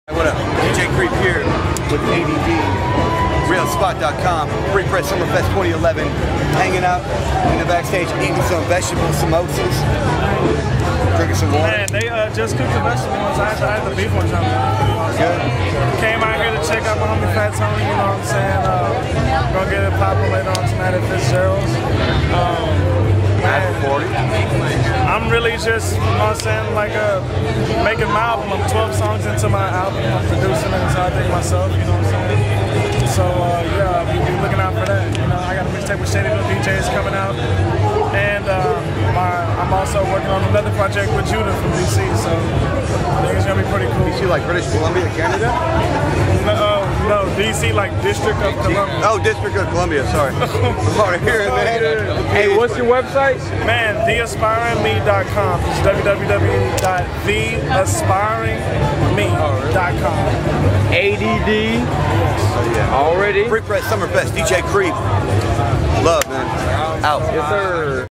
What up? DJ Creep here with A.d.d. Realspot.com. Free Press Summerfest 2011. Hanging out in the backstage, eating some vegetable samosas, drinking some water. Man, they just cooked the vegetable ones. I had the beef ones on there. Good. Came out here to check out my homie Fat Tony, you know what I'm saying? Gonna get it popping later on tonight at Fitzgerald's. I'm really just, you know what I'm saying, like making my album. I'm 12 songs into my album. I'm producing it, so I think myself, you know what I'm saying? So yeah, be looking out for that. You know, I got a mixtape with Shady Little DJs coming out, and I'm also working on another project with Judah from DC. So I think it's gonna be pretty cool. DC like British Columbia, Canada? No, DC like District of Columbia. Oh, District of Columbia. Sorry. Sorry, here and there. Hey, what's your website? Man, theaspiringme.com. It's www.theaspiringme.com. A.d.d. Yeah. Already. Free Press Summerfest, DJ Creep. Love, man. Out. Yes, sir.